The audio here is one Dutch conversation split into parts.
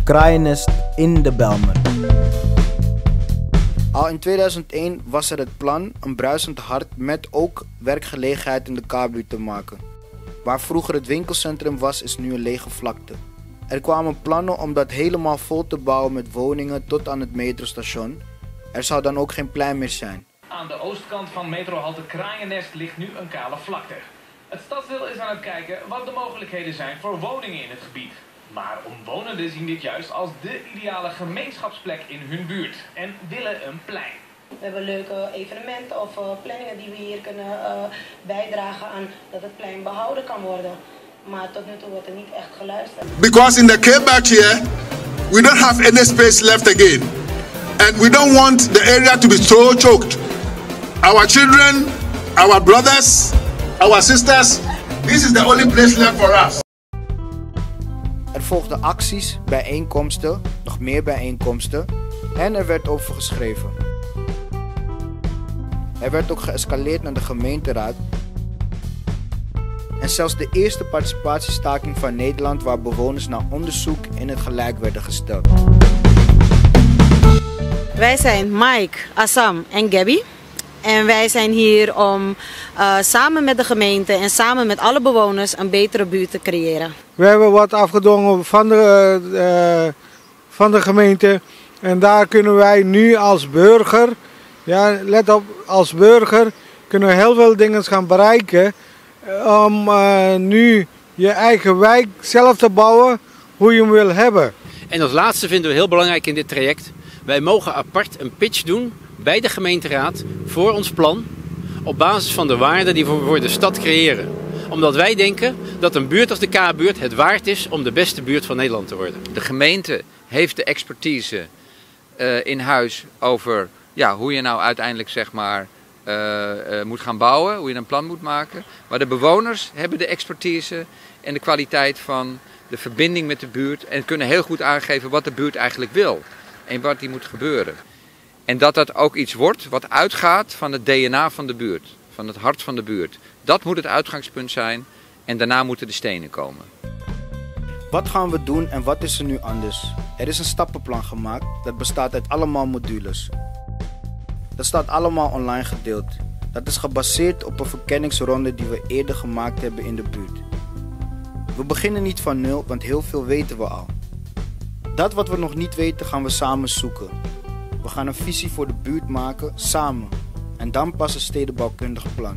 kraaiennest in de Bijlmer. Al in 2001 was er het plan een bruisend hart met ook werkgelegenheid in de K-buurt te maken. Waar vroeger het winkelcentrum was, is nu een lege vlakte. Er kwamen plannen om dat helemaal vol te bouwen met woningen tot aan het metrostation. Er zou dan ook geen plein meer zijn. Aan de oostkant van metrohalte Kraaiennest ligt nu een kale vlakte. Het stadsdeel is aan het kijken wat de mogelijkheden zijn voor woningen in het gebied. Maar omwonenden zien dit juist als de ideale gemeenschapsplek in hun buurt en willen een plein. We hebben leuke evenementen of planningen die we hier kunnen bijdragen aan dat het plein behouden kan worden. Maar tot nu toe wordt er niet echt geluisterd. Because in the K-Belt here, we don't have any space left again. And we don't want the area to be so choked. Our children, our brothers, our sisters, this is the only place left for us. Er volgden acties, bijeenkomsten, nog meer bijeenkomsten en er werd over geschreven. Er werd ook geëscaleerd naar de gemeenteraad. En zelfs de eerste participatiestaking van Nederland waar bewoners naar onderzoek in het gelijk werden gesteld. Wij zijn Mike, Assam en Gabby. En wij zijn hier om samen met de gemeente en samen met alle bewoners een betere buurt te creëren. We hebben wat afgedwongen van de gemeente. En daar kunnen wij nu als burger, ja, let op, als burger kunnen we heel veel dingen gaan bereiken. Om nu je eigen wijk zelf te bouwen hoe je hem wil hebben. En als laatste vinden we heel belangrijk in dit traject. Wij mogen apart een pitch doen bij de gemeenteraad voor ons plan. Op basis van de waarden die we voor de stad creëren. Omdat wij denken dat een buurt als de K-buurt het waard is om de beste buurt van Nederland te worden. De gemeente heeft de expertise in huis over hoe je nou uiteindelijk zeg maar moet gaan bouwen, hoe je een plan moet maken. Maar de bewoners hebben de expertise en de kwaliteit van de verbinding met de buurt en kunnen heel goed aangeven wat de buurt eigenlijk wil en wat die moet gebeuren. En dat dat ook iets wordt wat uitgaat van het DNA van de buurt, van het hart van de buurt. Dat moet het uitgangspunt zijn en daarna moeten de stenen komen. Wat gaan we doen en wat is er nu anders? Er is een stappenplan gemaakt dat bestaat uit allemaal modules. Dat staat allemaal online gedeeld. Dat is gebaseerd op een verkenningsronde die we eerder gemaakt hebben in de buurt. We beginnen niet van nul, want heel veel weten we al. Dat wat we nog niet weten gaan we samen zoeken. We gaan een visie voor de buurt maken, samen. En dan pas een stedenbouwkundig plan.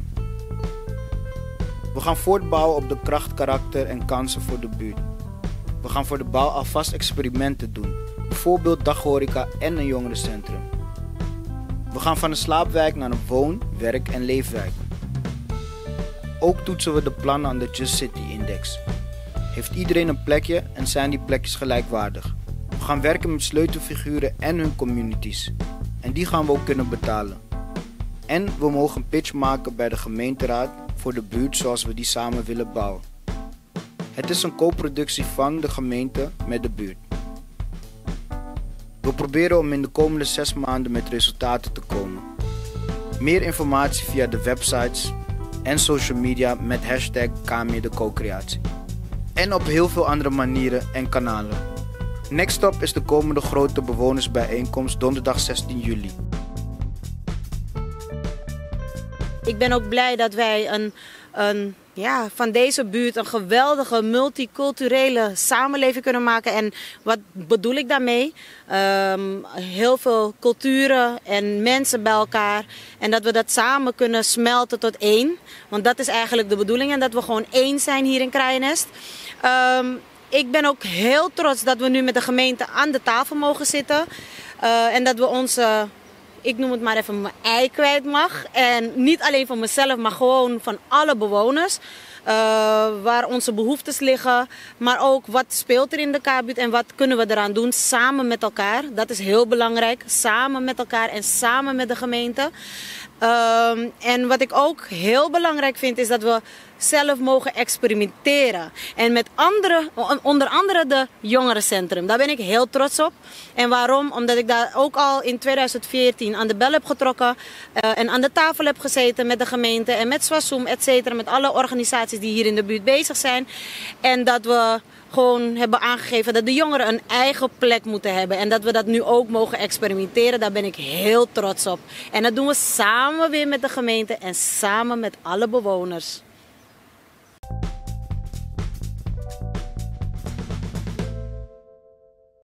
We gaan voortbouwen op de kracht, karakter en kansen voor de buurt. We gaan voor de bouw alvast experimenten doen. Bijvoorbeeld daghoreca en een jongerencentrum. We gaan van een slaapwijk naar een woon-, werk- en leefwijk. Ook toetsen we de plannen aan de Just City Index. Heeft iedereen een plekje en zijn die plekjes gelijkwaardig? We gaan werken met sleutelfiguren en hun communities. En die gaan we ook kunnen betalen. En we mogen een pitch maken bij de gemeenteraad voor de buurt zoals we die samen willen bouwen. Het is een co-productie van de gemeente met de buurt. We proberen om in de komende 6 maanden met resultaten te komen. Meer informatie via de websites en social media met hashtag #KMeerdeCocreatie. En op heel veel andere manieren en kanalen. Next Stop is de komende grote bewonersbijeenkomst donderdag 16 juli. Ik ben ook blij dat wij van deze buurt een geweldige multiculturele samenleving kunnen maken. En wat bedoel ik daarmee? Heel veel culturen en mensen bij elkaar. En dat we dat samen kunnen smelten tot één. Want dat is eigenlijk de bedoeling. En dat we gewoon één zijn hier in Kraaiennest. Ik ben ook heel trots dat we nu met de gemeente aan de tafel mogen zitten. En dat we onze, ik noem het maar even, mijn ei kwijt mag. En niet alleen van mezelf, maar gewoon van alle bewoners. Waar onze behoeftes liggen. Maar ook wat speelt er in de K-buurt en wat kunnen we eraan doen samen met elkaar. Dat is heel belangrijk. Samen met elkaar en samen met de gemeente. En wat ik ook heel belangrijk vind is dat we zelf mogen experimenteren. En met onder andere de jongerencentrum. Daar ben ik heel trots op. En waarom? Omdat ik daar ook al in 2014 aan de bel heb getrokken. En aan de tafel heb gezeten met de gemeente en met Swassoem, et cetera. Met alle organisaties die hier in de buurt bezig zijn. En dat we gewoon hebben aangegeven dat de jongeren een eigen plek moeten hebben. En dat we dat nu ook mogen experimenteren. Daar ben ik heel trots op. En dat doen we samen weer met de gemeente en samen met alle bewoners.